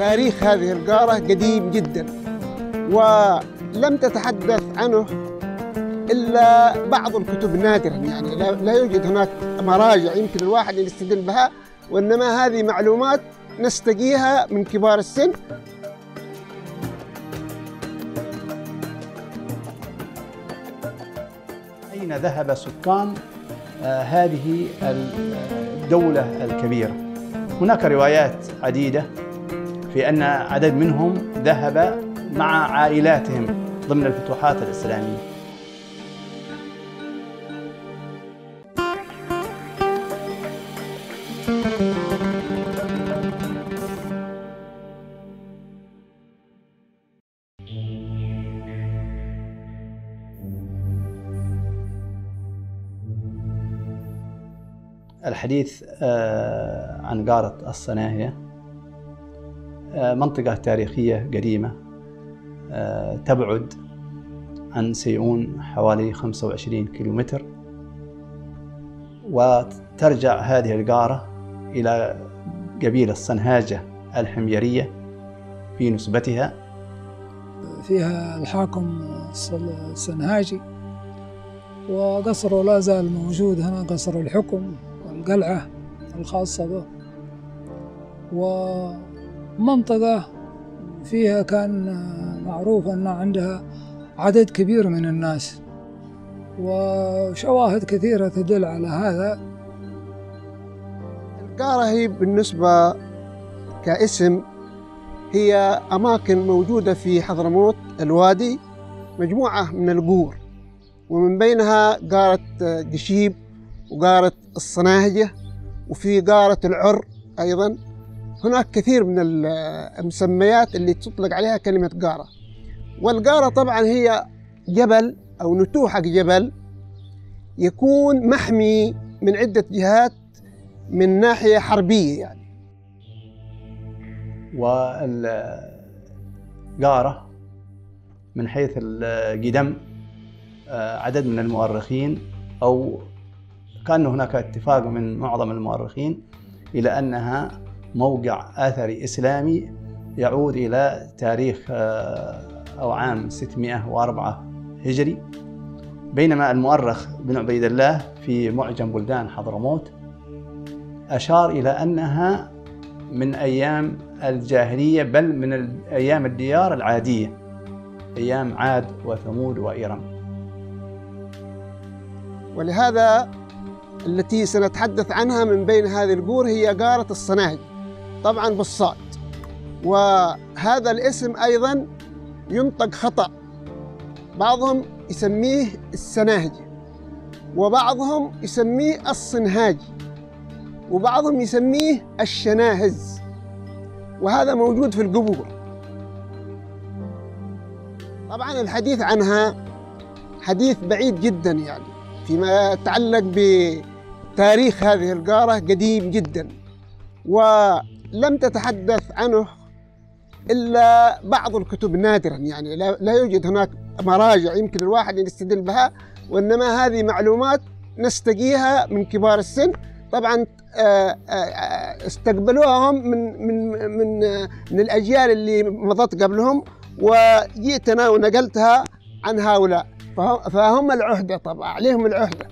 تاريخ هذه القارة قديم جدا، ولم تتحدث عنه إلا بعض الكتب نادرا، يعني لا يوجد هناك مراجع يمكن الواحد يستدل بها، وإنما هذه معلومات نستقيها من كبار السن. أين ذهب سكان هذه الدولة الكبيرة؟ هناك روايات عديدة في أن عدد منهم ذهب مع عائلاتهم ضمن الفتوحات الإسلامية. الحديث عن قارة الصناهية منطقة تاريخية قديمة تبعد عن سيئون حوالي 25 كيلومتر، وترجع هذه القارة إلى قبيلة الصنهاجة الحميرية في نسبتها. فيها الحاكم الصنهاجي، وقصره لا زال موجود هنا، قصر الحكم والقلعة الخاصة به. ومنطقة فيها كان معروف أن عندها عدد كبير من الناس، وشواهد كثيرة تدل على هذا. القارة هي بالنسبة كاسم هي أماكن موجودة في حضرموت الوادي، مجموعة من القور، ومن بينها قارة قشيب وقارة الصناهجة، وفي قارة العر أيضا. هناك كثير من المسميات اللي تطلق عليها كلمة قارة. والقارة طبعا هي جبل أو نتوء حق جبل يكون محمي من عدة جهات من ناحية حربية يعني. والقارة من حيث القدم عدد من المؤرخين، أو كان هناك اتفاق من معظم المؤرخين إلى أنها موقع أثري إسلامي يعود إلى تاريخ أو عام 604 هجري، بينما المؤرخ بن عبيد الله في معجم بلدان حضرموت أشار إلى أنها من أيام الجاهلية، بل من أيام الديار العادية، أيام عاد وثمود وإرم. ولهذا التي سنتحدث عنها من بين هذه القور هي قارة الصناهجة، طبعا بالصاد. وهذا الاسم أيضا ينطق خطأ، بعضهم يسميه السناهجي، وبعضهم يسميه الصنهاجي، وبعضهم يسميه الشناهز، وهذا موجود في القبور. طبعا الحديث عنها حديث بعيد جدا، يعني فيما يتعلق بتاريخ هذه القارة قديم جدا، ولم تتحدث عنه إلا بعض الكتب نادرا، يعني لا يوجد هناك مراجع يمكن الواحد يستدل بها، وإنما هذه معلومات نستقيها من كبار السن. طبعا استقبلوهم من الأجيال اللي مضت قبلهم، وجئت أنا ونقلتها عن هؤلاء، فهم العهدة، طبعا عليهم العهدة.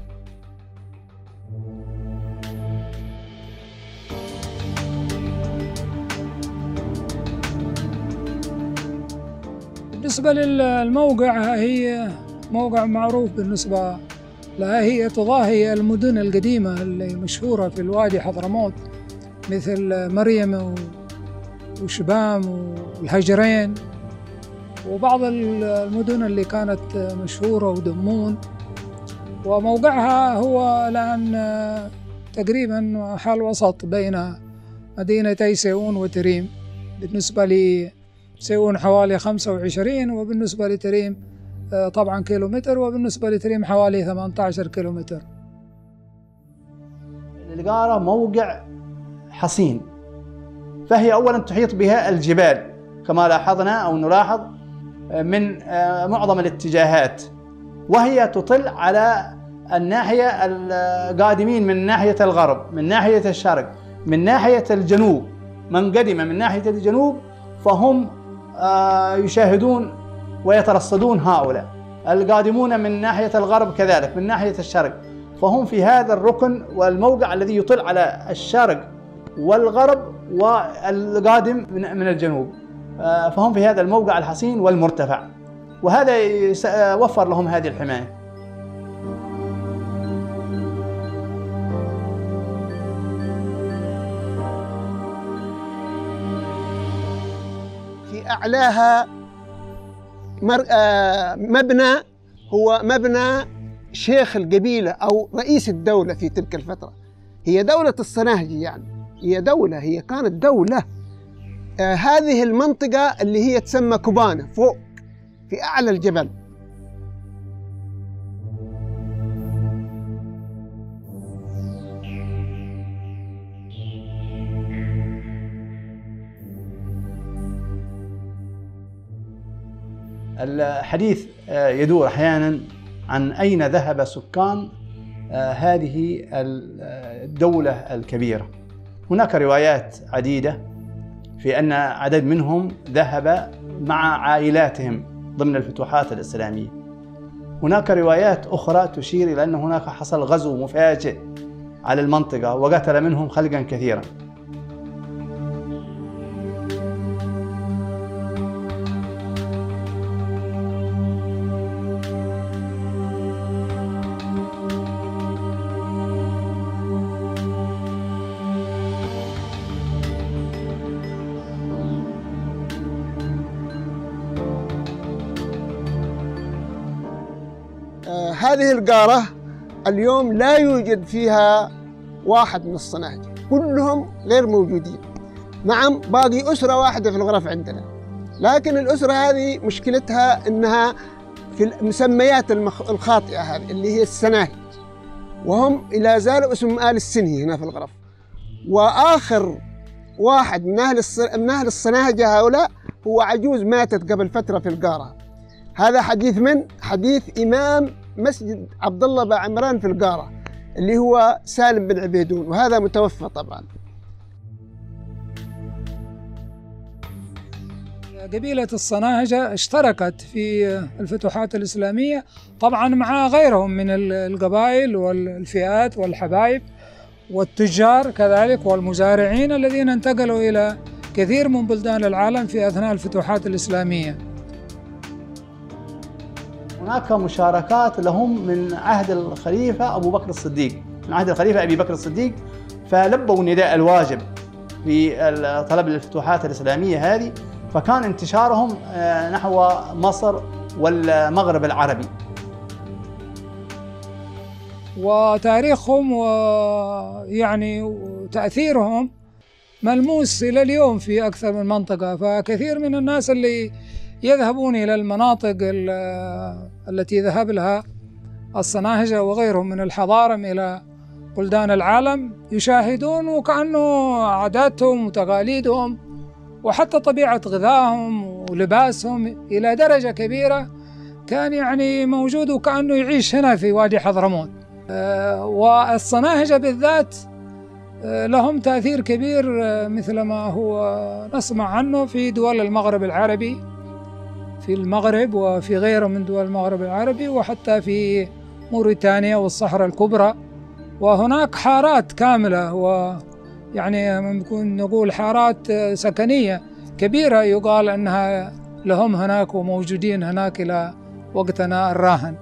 بالنسبة للموقع، هي موقع معروف بالنسبة لها، هي تضاهي المدن القديمة اللي مشهورة في الوادي حضرموت، مثل مريم وشبام والهجرين، وبعض المدن اللي كانت مشهورة ودمون. وموقعها هو الآن تقريبا حال وسط بين مدينتي سيئون وتريم. بالنسبة لسيئون حوالي 25، وبالنسبة لتريم طبعا كيلومتر، وبالنسبة لتريم حوالي 18 كيلومتر. القارة موقع حصين، فهي أولا تحيط بها الجبال كما لاحظنا أو نلاحظ من معظم الاتجاهات، وهي تطل على الناحية القادمين من ناحية الغرب، من ناحية الشرق، من ناحية الجنوب، من قدم من ناحية الجنوب فهم يشاهدون ويترصدون هؤلاء، القادمون من ناحية الغرب كذلك من ناحية الشرق، فهم في هذا الركن والموقع الذي يطل على الشرق والغرب والقادم من الجنوب، فهم في هذا الموقع الحصين والمرتفع، وهذا وفر لهم هذه الحماية. في أعلاها مبنى هو مبنى شيخ القبيلة أو رئيس الدولة في تلك الفترة، هي دولة الصناهجي، يعني هي دولة، هي كانت دولة. هذه المنطقة اللي هي تسمى كوبانة فوق في أعلى الجبل. الحديث يدور أحيانا عن أين ذهب سكان هذه الدولة الكبيرة. هناك روايات عديدة في أن عدد منهم ذهب مع عائلاتهم ضمن الفتوحات الإسلامية. هناك روايات أخرى تشير إلى أن هناك حصل غزو مفاجئ على المنطقة وقتل منهم خلقا كثيرا. هذه القارة اليوم لا يوجد فيها واحد من الصناهجة، كلهم غير موجودين. نعم باقي أسرة واحدة في الغرف عندنا، لكن الأسرة هذه مشكلتها أنها في المسميات الخاطئة هذه اللي هي السناهج، وهم لا زالوا اسمهم آل السنهي هنا في الغرف. وآخر واحد من أهل الصناهجة هؤلاء هو عجوز ماتت قبل فترة في القارة. هذا حديث إمام مسجد عبد الله بن عمران في القارة اللي هو سالم بن عبيدون، وهذا متوفى طبعا. قبيلة الصناهجة اشتركت في الفتوحات الإسلامية طبعا مع غيرهم من القبائل والفئات والحبايب والتجار كذلك والمزارعين الذين انتقلوا إلى كثير من بلدان العالم في أثناء الفتوحات الإسلامية. هناك مشاركات لهم من عهد الخليفة أبو بكر الصديق، من عهد الخليفة أبي بكر الصديق، فلبوا نداء الواجب في طلب الفتوحات الإسلامية هذه، فكان انتشارهم نحو مصر والمغرب العربي. وتاريخهم ويعني تأثيرهم ملموس إلى اليوم في أكثر من منطقة، فكثير من الناس اللي يذهبون إلى المناطق التي ذهب لها الصناهجة وغيرهم من الحضارم إلى بلدان العالم يشاهدون وكأنه عاداتهم وتقاليدهم وحتى طبيعة غذائهم ولباسهم إلى درجة كبيرة كان يعني موجود وكأنه يعيش هنا في وادي حضرموت. والصناهجة بالذات لهم تأثير كبير مثل ما هو نسمع عنه في دول المغرب العربي، في المغرب وفي غيره من دول المغرب العربي، وحتى في موريتانيا والصحراء الكبرى. وهناك حارات كاملة ويعني ممكن نقول حارات سكنية كبيرة يقال أنها لهم هناك وموجودين هناك إلى وقتنا الراهن.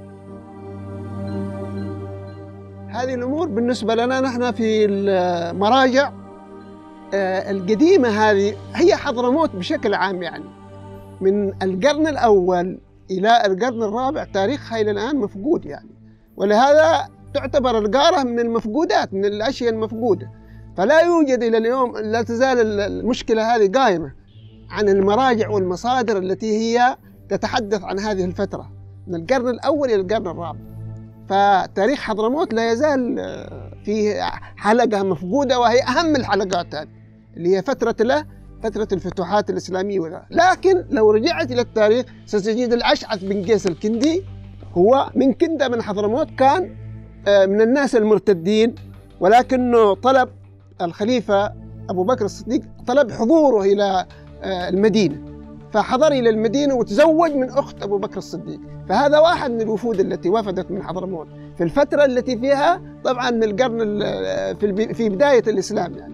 هذه الأمور بالنسبة لنا نحن في المراجع القديمة هذه هي حضرموت بشكل عام، يعني من القرن الأول إلى القرن الرابع تاريخها إلى الآن مفقود يعني، ولهذا تعتبر القارة من المفقودات، من الأشياء المفقودة. فلا يوجد إلى اليوم، لا تزال المشكلة هذه قائمة عن المراجع والمصادر التي هي تتحدث عن هذه الفترة من القرن الأول إلى القرن الرابع. فتاريخ حضرموت لا يزال فيه حلقة مفقودة، وهي أهم الحلقات هذه اللي هي فترة الفتوحات الإسلامية لكن لو رجعت إلى التاريخ ستجد الأشعث بن قيس الكندي هو من كندة من حضرموت، كان من الناس المرتدين، ولكنه طلب الخليفة أبو بكر الصديق طلب حضوره إلى المدينة، فحضر إلى المدينة وتزوج من أخت أبو بكر الصديق. فهذا واحد من الوفود التي وفدت من حضرموت في الفترة التي فيها طبعا من القرن في بداية الإسلام يعني.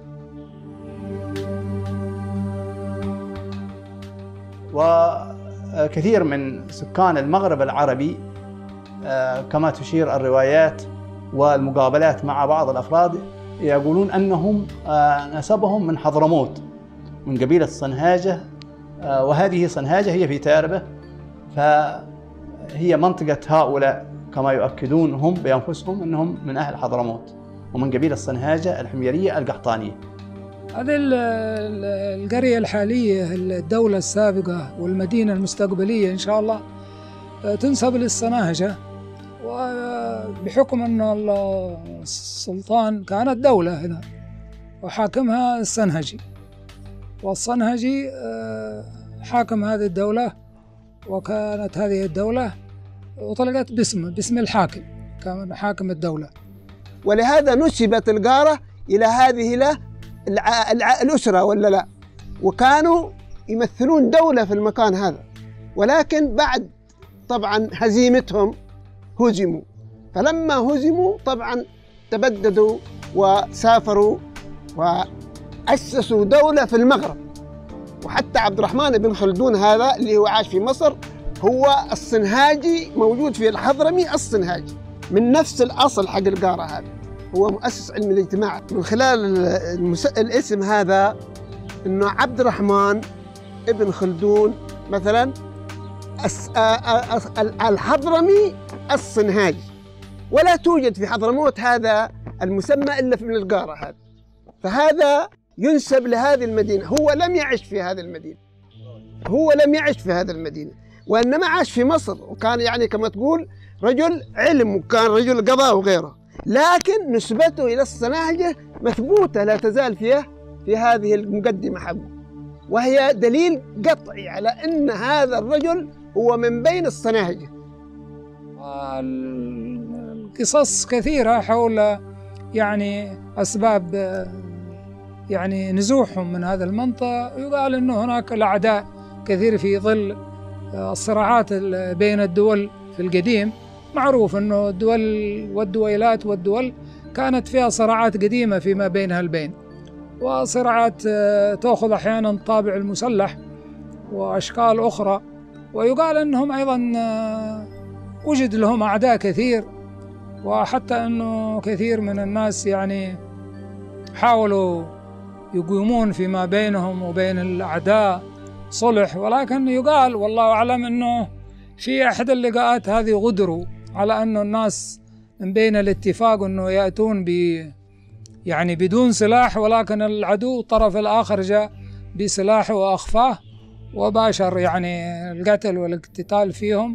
وكثير من سكان المغرب العربي كما تشير الروايات والمقابلات مع بعض الأفراد يقولون أنهم نسبهم من حضرموت، من قبيلة صنهاجة، وهذه صنهاجة هي في تاربة، فهي منطقة هؤلاء كما يؤكدون هم بأنفسهم أنهم من أهل حضرموت ومن قبيلة صنهاجة الحميرية القحطانية. هذه القرية الحالية، الدولة السابقة والمدينة المستقبلية إن شاء الله تنسب للصناهجة، وبحكم أن السلطان كانت دولة هنا وحاكمها الصنهجي، والصنهجي حاكم هذه الدولة، وكانت هذه الدولة أطلقت باسم الحاكم، كان حاكم الدولة، ولهذا نسبت القارة إلى هذه الأسرة ولا لا، وكانوا يمثلون دولة في المكان هذا. ولكن بعد طبعا هزيمتهم هزموا، فلما هزموا طبعا تبددوا وسافروا وأسسوا دولة في المغرب. وحتى عبد الرحمن بن خلدون هذا اللي هو عاش في مصر هو الصنهاجي، موجود في الحضرمي الصنهاجي من نفس الأصل حق القارة هذا، هو مؤسس علم الاجتماع. من خلال الاسم هذا إنه عبد الرحمن ابن خلدون مثلا الحضرمي الصنهاجي، ولا توجد في حضرموت هذا المسمى إلا في من القارة هذا، فهذا ينسب لهذه المدينة. هو لم يعش في هذه المدينة، هو لم يعش في هذه المدينة، وإنما عاش في مصر، وكان يعني كما تقول رجل علم وكان رجل قضاء وغيره، لكن نسبته إلى الصناهجة مثبوتة لا تزال في هذه المقدمة حقه، وهي دليل قطعي على أن هذا الرجل هو من بين الصناهجة. القصص كثيرة حول يعني أسباب يعني نزوحهم من هذا المنطقة. يقال أنه هناك الأعداء كثير في ظل الصراعات بين الدول في القديم. معروف أنه الدول والدويلات والدول كانت فيها صراعات قديمة فيما بينها البين، وصراعات تأخذ أحيانا طابع المسلح وأشكال أخرى. ويقال أنهم أيضا وجد لهم أعداء كثير، وحتى أنه كثير من الناس يعني حاولوا يقيمون فيما بينهم وبين الأعداء صلح، ولكن يقال والله أعلم أنه في أحد اللقاءات هذه غدروا على أنه الناس من بين الاتفاق أنه يأتون يعني بدون سلاح، ولكن العدو الطرف الآخر جاء بسلاح وأخفاه وباشر يعني القتل والاقتتال فيهم.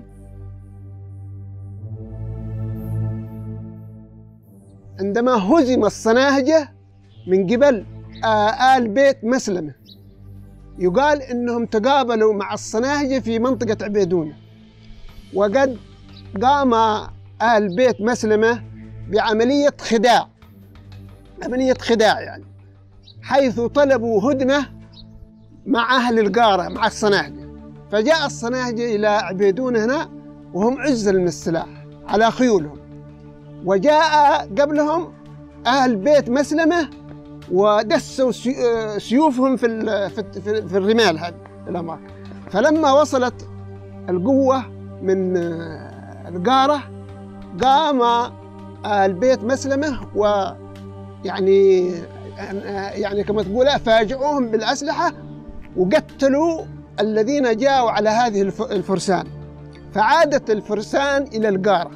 عندما هزم الصناهجة من قبل آل بيت مسلمة، يقال إنهم تقابلوا مع الصناهجة في منطقة عبيدونة، وقد قام آل بيت مسلمة بعملية خداع، عملية خداع يعني، حيث طلبوا هدنة مع أهل القارة مع الصناهجة. فجاء الصناهجة إلى عبيدونة هنا وهم عزل من السلاح على خيولهم، وجاء قبلهم أهل بيت مسلمة ودسوا سيوفهم في الرمال هذه الأماكن. فلما وصلت القوة من القارة قام أهل بيت مسلمة ويعني كما تقول فاجئوهم بالأسلحة وقتلوا الذين جاءوا على هذه الفرسان، فعادت الفرسان إلى القارة.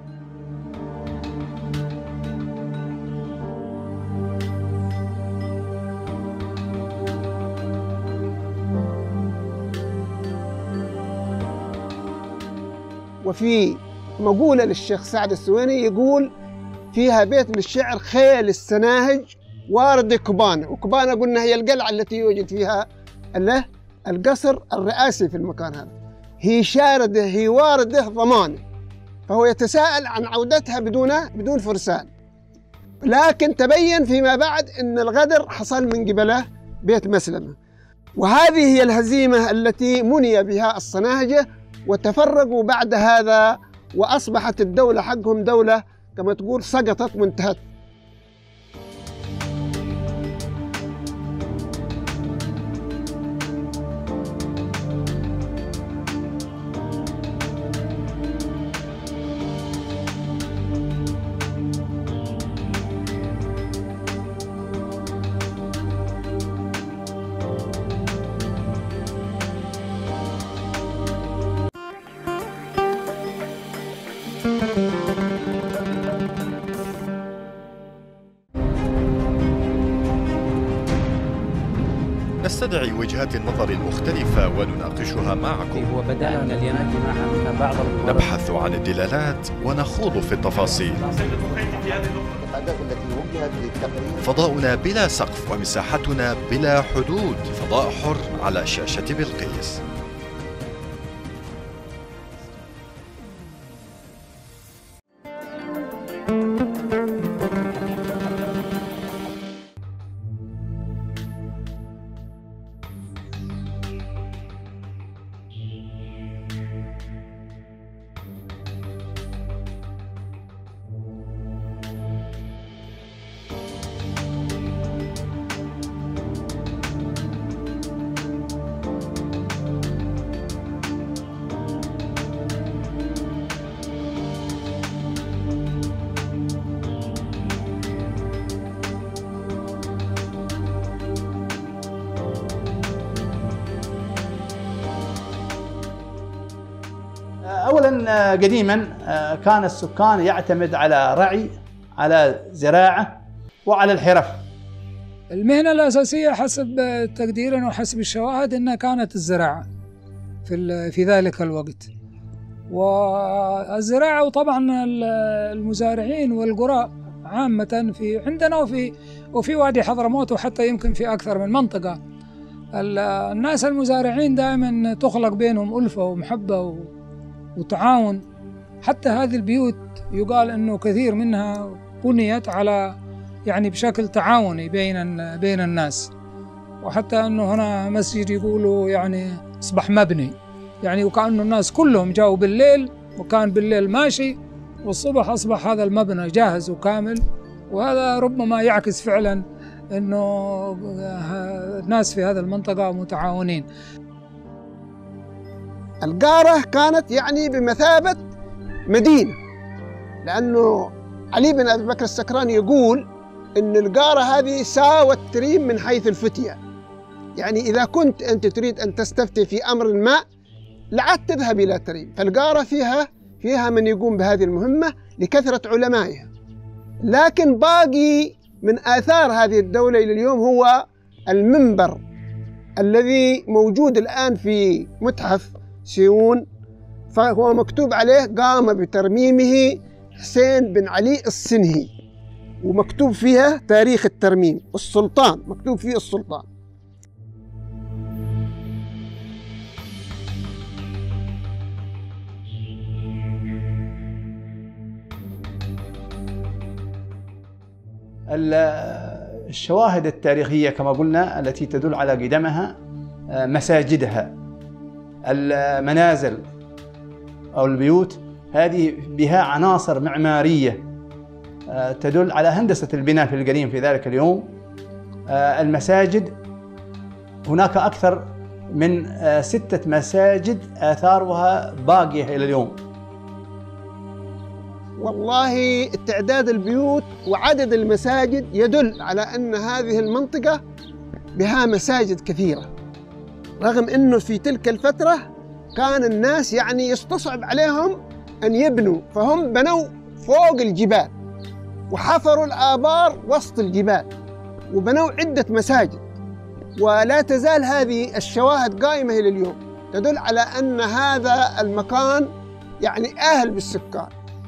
وفي مقولة للشيخ سعد السويني يقول فيها بيت من الشعر: خيل السناهج وارد كبانة. وكبانة قلنا هي القلعة التي يوجد فيها القصر الرئاسي في المكان هذا. هي شاردة هي واردة ضمانة، فهو يتساءل عن عودتها بدون فرسان. لكن تبين فيما بعد أن الغدر حصل من قبله بيت مسلمة، وهذه هي الهزيمة التي مني بها الصناهجة، وتفرقوا بعد هذا، وأصبحت الدولة حقهم دولة كما تقول سقطت وانتهت. نستدعي وجهات النظر المختلفة ونناقشها معكم. وبدأنا من اليناير مع بعض نبحث عن الدلالات ونخوض في التفاصيل. فضاؤنا بلا سقف ومساحتنا بلا حدود، فضاء حر على شاشة بلقيس. أولا قديما كان السكان يعتمد على رعي، على زراعة، وعلى الحرف. المهنة الأساسية حسب تقديرنا وحسب الشواهد أنها كانت الزراعة في ذلك الوقت، والزراعة وطبعا المزارعين والقراء عامة في عندنا وفي وادي حضرموت، وحتى يمكن في أكثر من منطقة. الناس المزارعين دائما تخلق بينهم ألفة ومحبة وتعاون. حتى هذه البيوت يقال أنه كثير منها بنيت على يعني بشكل تعاوني بين الناس، وحتى أنه هنا مسجد يقولوا يعني أصبح مبني، يعني وكأنه الناس كلهم جاءوا بالليل وكان بالليل ماشي، والصبح أصبح هذا المبنى جاهز وكامل. وهذا ربما يعكس فعلا أنه الناس في هذه المنطقة متعاونين. القارة كانت يعني بمثابة مدينة، لأنه علي بن أبي بكر السكران يقول إن القارة هذه ساوت تريم من حيث الفتية، يعني إذا كنت أنت تريد أن تستفتي في أمر ما لعد تذهب إلى تريم، فالقارة فيها من يقوم بهذه المهمة لكثرة علمائها. لكن باقي من آثار هذه الدولة إلى اليوم هو المنبر الذي موجود الآن في متحف سيون، فهو مكتوب عليه قام بترميمه حسين بن علي السنهي، ومكتوب فيها تاريخ الترميم، السلطان مكتوب فيه السلطان. الشواهد التاريخية كما قلنا التي تدل على قدمها مساجدها، المنازل أو البيوت، هذه بها عناصر معمارية تدل على هندسة البناء في القديم في ذلك اليوم. المساجد هناك أكثر من 6 مساجد آثارها باقية إلى اليوم. والله تعداد البيوت وعدد المساجد يدل على أن هذه المنطقة بها مساجد كثيرة، رغم أنه في تلك الفترة كان الناس يعني يستصعب عليهم أن يبنوا، فهم بنوا فوق الجبال وحفروا الآبار وسط الجبال وبنوا عدة مساجد، ولا تزال هذه الشواهد قائمة إلى اليوم تدل على أن هذا المكان يعني أهل بالسكان.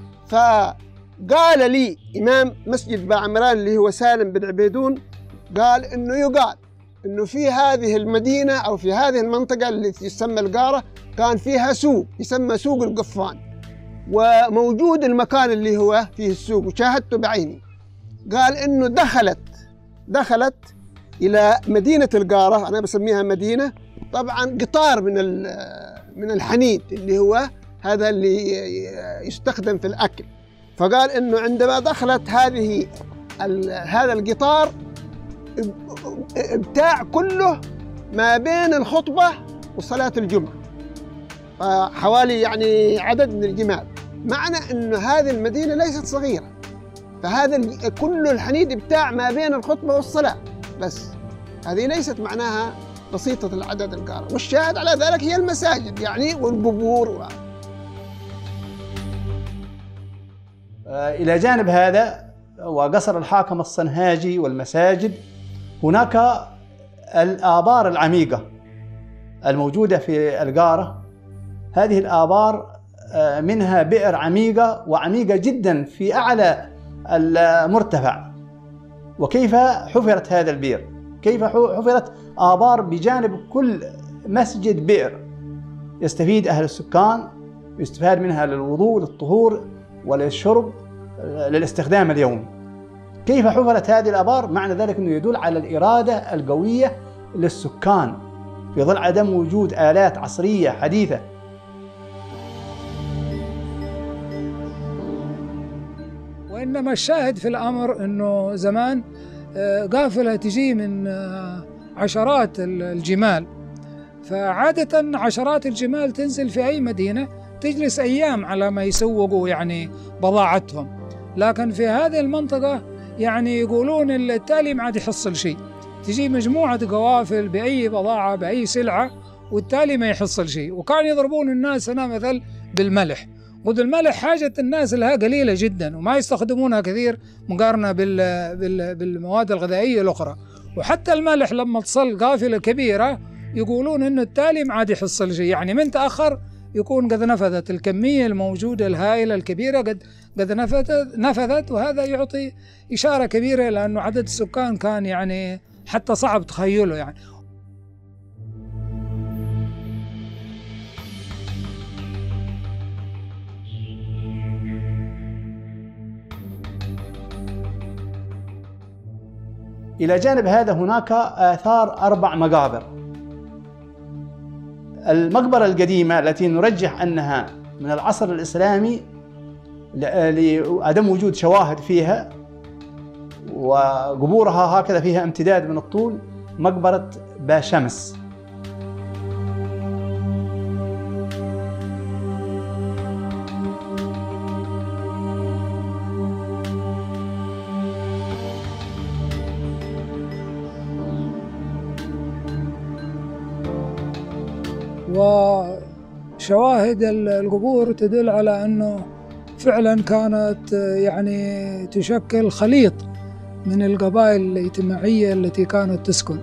فقال لي إمام مسجد باعمران اللي هو سالم بن عبيدون، قال إنه يقال إنه في هذه المدينة أو في هذه المنطقة التي تسمى القارة كان فيها سوق يسمى سوق القفان، وموجود المكان اللي هو فيه السوق وشاهدته بعيني. قال إنه دخلت إلى مدينة القارة، أنا بسميها مدينة، طبعا قطار من الحنيد اللي هو هذا اللي يستخدم في الأكل. فقال إنه عندما دخلت هذا القطار ابتاع كله ما بين الخطبة وصلاة الجمعة، حوالي يعني عدد من الجمال، معنى إنه هذه المدينة ليست صغيرة، فهذا كل الحنيد ابتاع ما بين الخطبة والصلاة بس. هذه ليست معناها بسيطة العدد القارة، والشاهد على ذلك هي المساجد يعني والقبور إلى جانب هذا وقصر الحاكم الصنهاجي والمساجد، هناك الآبار العميقة الموجودة في القارة. هذه الآبار منها بئر عميقة وعميقة جدا في أعلى المرتفع. وكيف حفرت هذا البئر؟ كيف حفرت آبار بجانب كل مسجد بئر يستفيد أهل السكان، يستفاد منها للوضوء، للطهور وللشرب، للاستخدام اليومي. كيف حفرت هذه الآبار؟ معنى ذلك أنه يدل على الإرادة القوية للسكان في ظل عدم وجود آلات عصرية حديثة. وإنما الشاهد في الأمر أنه زمان قافلة تجي من عشرات الجمال، فعادة عشرات الجمال تنزل في أي مدينة تجلس أيام على ما يسوقوا يعني بضاعتهم، لكن في هذه المنطقة يعني يقولون التالي ما عاد يحصل شيء، تجي مجموعة قوافل بأي بضاعة بأي سلعة والتالي ما يحصل شيء. وكان يضربون الناس هنا مثل بالملح، قد الملح حاجة الناس لها قليلة جدا وما يستخدمونها كثير مقارنة بالمواد الغذائية الأخرى. وحتى الملح لما تصل قافلة كبيرة يقولون إنه التالي ما عاد يحصل شيء، يعني من تأخر يكون قد نفذت الكمية الموجودة الهائلة الكبيرة، قد نفذت. وهذا يعطي إشارة كبيرة لأنه عدد السكان كان يعني حتى صعب تخيله يعني. إلى جانب هذا هناك آثار 4 مقابر. المقبرة القديمة التي نرجح أنها من العصر الإسلامي لعدم وجود شواهد فيها وقبورها هكذا فيها امتداد من الطول، مقبرة باشمس. وشواهد القبور تدل على أنه فعلا كانت يعني تشكل خليط من القبائل الاجتماعية التي كانت تسكن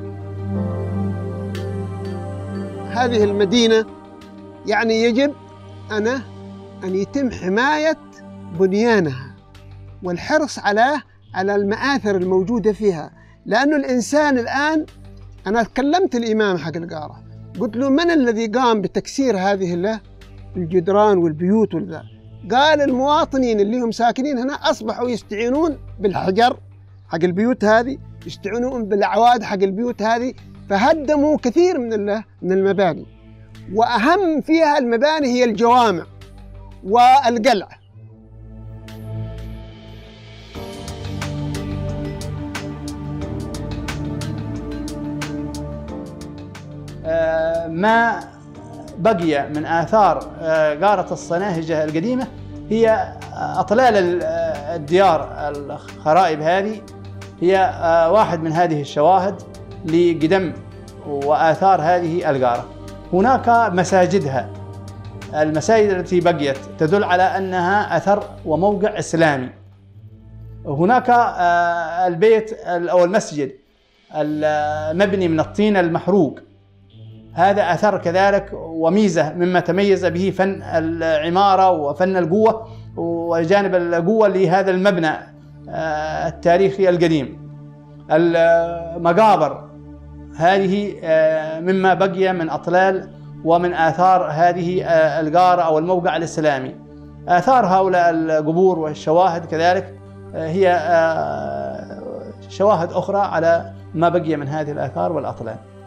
هذه المدينة. يعني يجب أن يتم حماية بنيانها والحرص على المآثر الموجودة فيها، لأنه الإنسان الآن، أنا كلمت الإمام حق القارة قلت له من الذي قام بتكسير هذه الجدران والبيوت والذا؟ قال المواطنين اللي هم ساكنين هنا أصبحوا يستعينون بالحجر حق البيوت هذه، يستعينون بالأعواد حق البيوت هذه، فهدموا كثير من المباني، وأهم فيها المباني هي الجوامع والقلعة. ما بقي من آثار قارة الصناهجة القديمة هي أطلال الديار، الخرائب هذه هي واحد من هذه الشواهد لقدم وآثار هذه القارة. هناك مساجدها، المساجد التي بقيت تدل على أنها أثر وموقع إسلامي. هناك البيت أو المسجد المبني من الطين المحروق، هذا أثر كذلك وميزة مما تميز به فن العمارة وفن القوة وجانب القوة لهذا المبنى التاريخي القديم. المقابر هذه مما بقي من أطلال ومن آثار هذه القارة أو الموقع الإسلامي. آثار هؤلاء القبور والشواهد كذلك هي شواهد أخرى على ما بقي من هذه الآثار والأطلال.